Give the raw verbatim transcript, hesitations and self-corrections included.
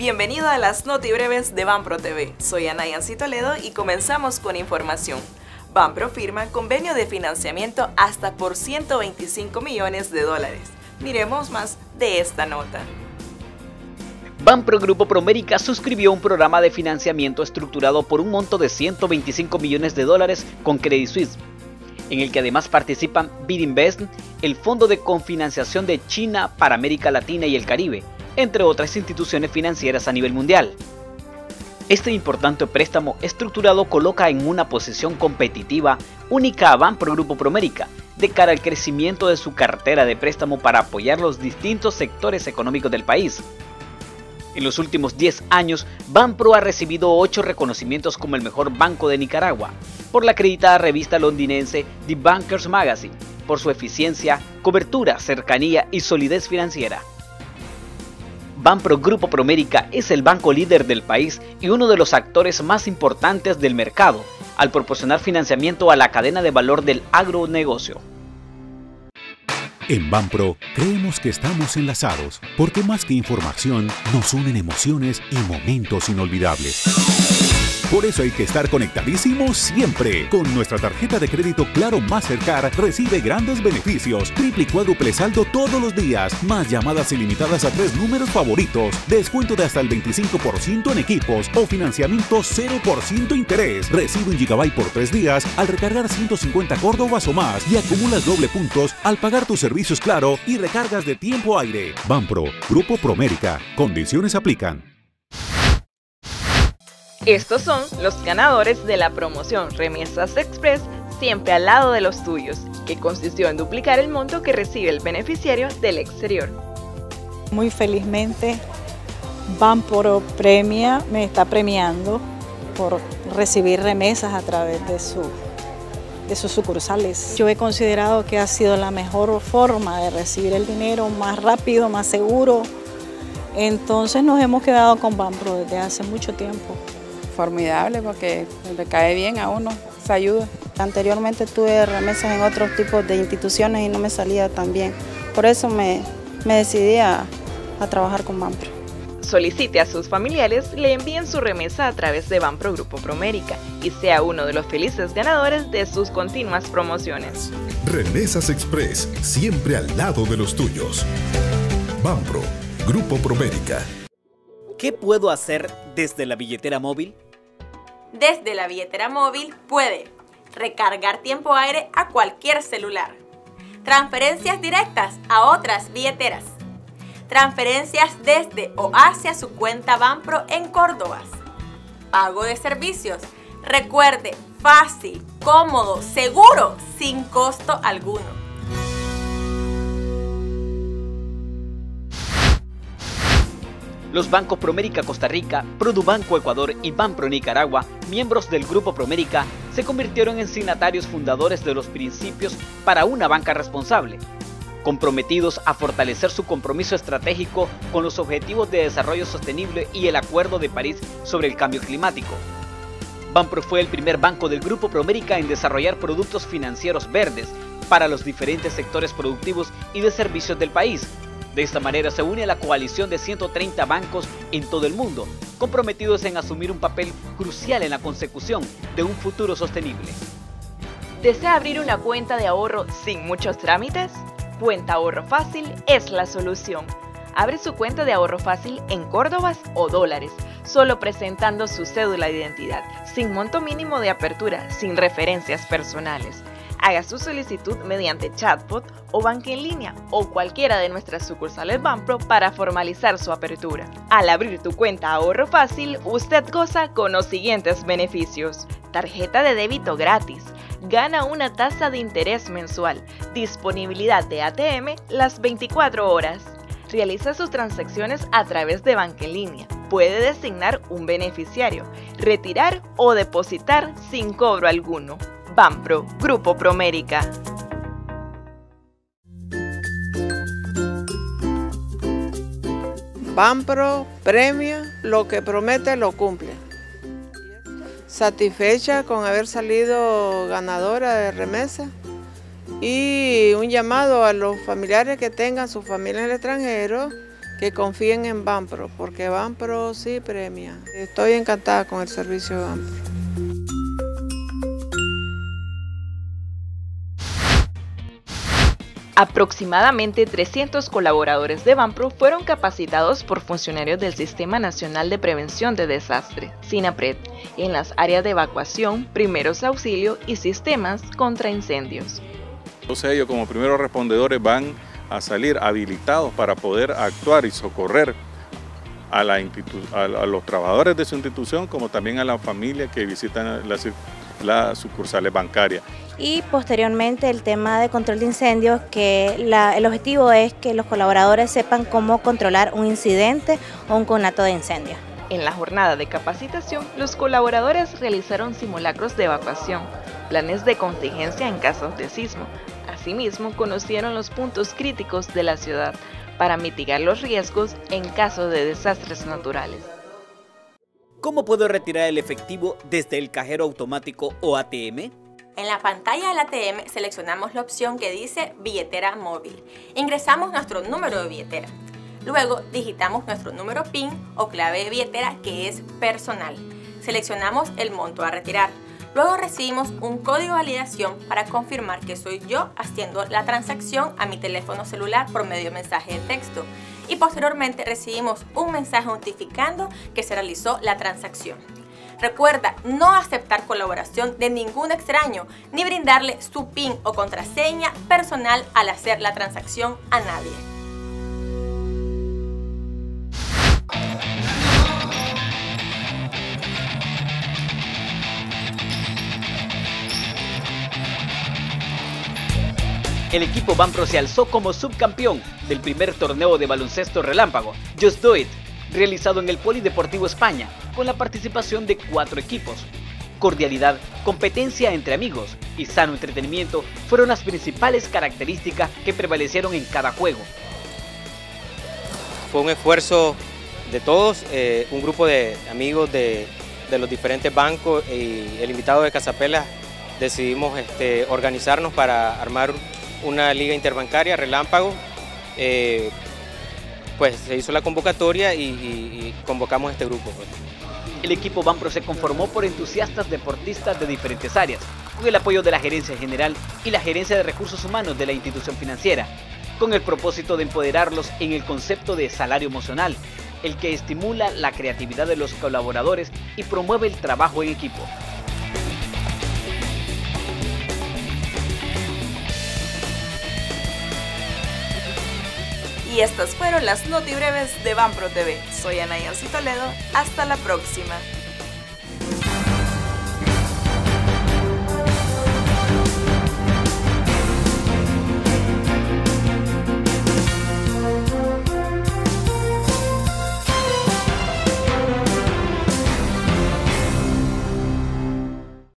Bienvenido a las Notibreves de Banpro T V. Soy Ana Yancy Toledo y comenzamos con información. Banpro firma convenio de financiamiento hasta por ciento veinticinco millones de dólares. Miremos más de esta nota. Banpro Grupo Promérica suscribió un programa de financiamiento estructurado por un monto de ciento veinticinco millones de dólares con Credit Suisse, en el que además participan BidInvest, el Fondo de Cofinanciación de China para América Latina y el Caribe, entre otras instituciones financieras a nivel mundial. Este importante préstamo estructurado coloca en una posición competitiva única a Banpro Grupo Promérica de cara al crecimiento de su cartera de préstamo para apoyar los distintos sectores económicos del país. En los últimos diez años, Banpro ha recibido ocho reconocimientos como el mejor banco de Nicaragua por la acreditada revista londinense The Bankers Magazine por su eficiencia, cobertura, cercanía y solidez financiera. Banpro Grupo Promérica es el banco líder del país y uno de los actores más importantes del mercado al proporcionar financiamiento a la cadena de valor del agronegocio. En Banpro creemos que estamos enlazados porque más que información nos unen emociones y momentos inolvidables. Por eso hay que estar conectadísimos siempre. Con nuestra tarjeta de crédito Claro Mastercard recibe grandes beneficios, triple y cuádruple saldo todos los días, más llamadas ilimitadas a tres números favoritos, descuento de hasta el veinticinco por ciento en equipos o financiamiento cero por ciento interés. Recibe un gigabyte por tres días al recargar ciento cincuenta córdobas o más y acumulas doble puntos al pagar tus servicios Claro y recargas de tiempo aire. Banpro Grupo Promérica. Condiciones aplican. Estos son los ganadores de la promoción Remesas Express siempre al lado de los tuyos, que consistió en duplicar el monto que recibe el beneficiario del exterior. Muy felizmente, Banpro Premia me está premiando por recibir remesas a través de, su, de sus sucursales. Yo he considerado que ha sido la mejor forma de recibir el dinero, más rápido, más seguro. Entonces nos hemos quedado con Banpro desde hace mucho tiempo. Formidable porque le cae bien a uno, se ayuda. Anteriormente tuve remesas en otros tipos de instituciones y no me salía tan bien. Por eso me, me decidí a, a trabajar con Banpro. Solicite a sus familiares le envíen su remesa a través de Banpro Grupo Promérica y sea uno de los felices ganadores de sus continuas promociones. Remesas Express, siempre al lado de los tuyos. Banpro Grupo Promérica. ¿Qué puedo hacer desde la billetera móvil? Desde la billetera móvil puede recargar tiempo aire a cualquier celular, transferencias directas a otras billeteras, transferencias desde o hacia su cuenta Banpro en Córdobas, pago de servicios. Recuerde, fácil, cómodo, seguro, sin costo alguno. Los bancos Promérica Costa Rica, Produbanco Ecuador y Banpro Nicaragua, miembros del Grupo Promérica, se convirtieron en signatarios fundadores de los principios para una banca responsable, comprometidos a fortalecer su compromiso estratégico con los Objetivos de Desarrollo Sostenible y el Acuerdo de París sobre el Cambio Climático. Banpro fue el primer banco del Grupo Promérica en desarrollar productos financieros verdes para los diferentes sectores productivos y de servicios del país. De esta manera se une a la coalición de ciento treinta bancos en todo el mundo, comprometidos en asumir un papel crucial en la consecución de un futuro sostenible. ¿Desea abrir una cuenta de ahorro sin muchos trámites? Cuenta Ahorro Fácil es la solución. Abre su cuenta de ahorro fácil en córdobas o dólares, solo presentando su cédula de identidad, sin monto mínimo de apertura, sin referencias personales. Haga su solicitud mediante chatbot o banca en línea o cualquiera de nuestras sucursales Banpro para formalizar su apertura. Al abrir tu cuenta Ahorro Fácil, usted goza con los siguientes beneficios: tarjeta de débito gratis, gana una tasa de interés mensual, disponibilidad de A T M las veinticuatro horas, realiza sus transacciones a través de banca en línea, puede designar un beneficiario, retirar o depositar sin cobro alguno. Banpro Grupo Promérica. Banpro premia, lo que promete lo cumple. Satisfecha con haber salido ganadora de remesa y un llamado a los familiares que tengan su familia en el extranjero que confíen en Banpro, porque Banpro sí premia. Estoy encantada con el servicio de Banpro. Aproximadamente trescientos colaboradores de Banpro fueron capacitados por funcionarios del Sistema Nacional de Prevención de Desastres, SINAPRED, en las áreas de evacuación, primeros auxilios y sistemas contra incendios. Entonces ellos como primeros respondedores van a salir habilitados para poder actuar y socorrer a, la a, a los trabajadores de su institución, como también a la familia que visitan las, las sucursales bancarias. Y posteriormente el tema de control de incendios, que la, el objetivo es que los colaboradores sepan cómo controlar un incidente o un conato de incendio. En la jornada de capacitación, los colaboradores realizaron simulacros de evacuación, planes de contingencia en casos de sismo. Asimismo, conocieron los puntos críticos de la ciudad para mitigar los riesgos en caso de desastres naturales. ¿Cómo puedo retirar el efectivo desde el cajero automático o A T M? En la pantalla del A T M seleccionamos la opción que dice billetera móvil. Ingresamos nuestro número de billetera. Luego digitamos nuestro número PIN o clave de billetera que es personal. Seleccionamos el monto a retirar. Luego recibimos un código de validación para confirmar que soy yo haciendo la transacción a mi teléfono celular por medio de mensaje de texto. Y posteriormente recibimos un mensaje notificando que se realizó la transacción. Recuerda no aceptar colaboración de ningún extraño ni brindarle su PIN o contraseña personal al hacer la transacción a nadie. El equipo Banpro se alzó como subcampeón del primer torneo de baloncesto relámpago, Just Do It, realizado en el Polideportivo España, con la participación de cuatro equipos. Cordialidad, competencia entre amigos y sano entretenimiento fueron las principales características que prevalecieron en cada juego. Fue un esfuerzo de todos, eh, un grupo de amigos de, de los diferentes bancos y el invitado de Casapela decidimos este, organizarnos para armar una liga interbancaria relámpago. Eh, pues se hizo la convocatoria y, y, y convocamos a este grupo. Pues. El equipo Banpro se conformó por entusiastas deportistas de diferentes áreas, con el apoyo de la Gerencia General y la Gerencia de Recursos Humanos de la institución financiera, con el propósito de empoderarlos en el concepto de salario emocional, el que estimula la creatividad de los colaboradores y promueve el trabajo en equipo. Y estas fueron las notibreves de Banpro T V. Soy Ana Yancy Toledo. Hasta la próxima.